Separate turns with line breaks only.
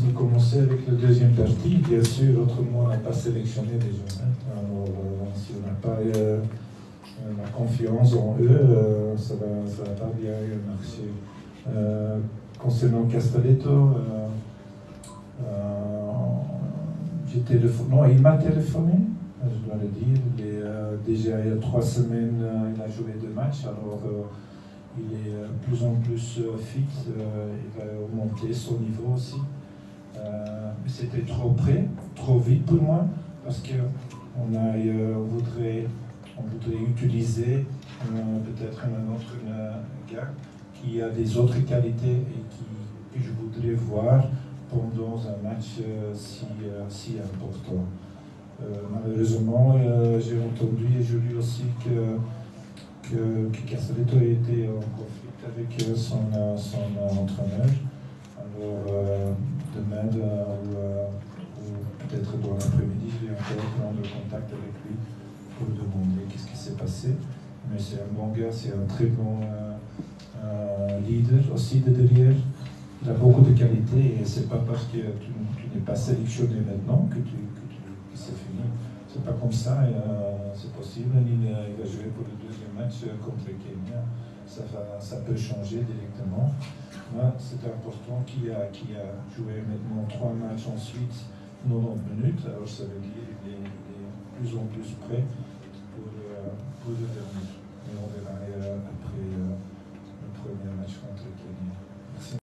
de commencer avec le deuxième partie. Bien sûr, autrement, on n'a pas sélectionné les jeunes. Alors, si on n'a pas la confiance en eux, ça va pas bien marcher. Concernant Castelletto, non, il m'a téléphoné, je dois le dire. Déjà il y a 3 semaines, il a joué 2 matchs, alors il est de plus en plus fit, il va augmenter son niveau aussi. Mais c'était trop près, trop vite pour moi, parce qu'on voudrait utiliser peut-être un autre gars qui a des autres qualités et que je voudrais voir pendant un match si important. Malheureusement, j'ai entendu et j'ai lu aussi que Castelletto était en conflit avec son entraîneur. Alors, demain ou peut-être dans l'après-midi, je vais encore prendre contact avec lui pour demander qu'est-ce qui s'est passé. Mais c'est un bon gars, c'est un très bon leader aussi de derrière. Il a beaucoup de qualités et c'est pas parce que tu n'es pas sélectionné maintenant que c'est fini. C'est pas comme ça, c'est possible. Il va jouer pour le deuxième match contre le Kenya. Ça peut changer directement. Là, c'est important qu'il a joué maintenant 3 matchs ensuite, 90 minutes. Alors ça veut dire qu'il est de plus en plus prêt pour le dernier. Et on verra après le premier match contre le Kenya.